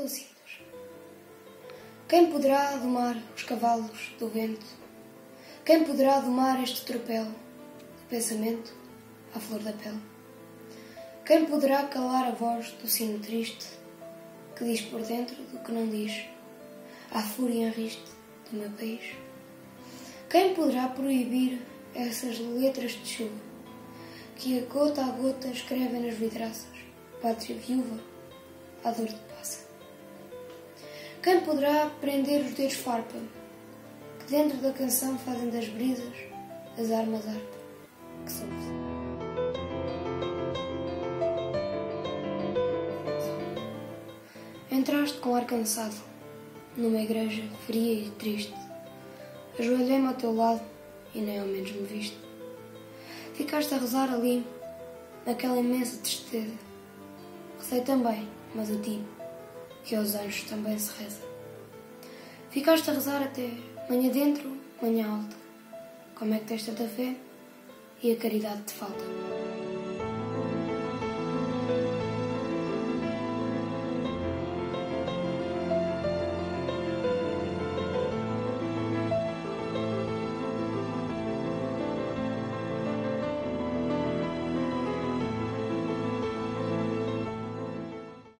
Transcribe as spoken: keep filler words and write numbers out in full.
tão simples. Quem poderá domar os cavalos do vento? Quem poderá domar este tropel do pensamento à flor da pele? Quem poderá calar a voz do sino triste que diz por dentro do que não diz, à fúria em riste do meu país? Quem poderá proibir essas letras de chuva que a gota a gota escrevem nas vidraças, pátria viúva, à dor de passa? Quem poderá prender os dedos farpa que dentro da canção fazem das brisas as armas harpa que somos? Entraste com ar cansado numa igreja fria e triste. Ajoelhei-me ao teu lado e nem ao menos me viste. Ficaste a rezar ali, naquela imensa tristeza. Rezei também, mas a ti, que aos anjos também se reza. Ficaste a rezar até manhã dentro, manhã alta. Como é que tens tanta fé e a caridade te falta?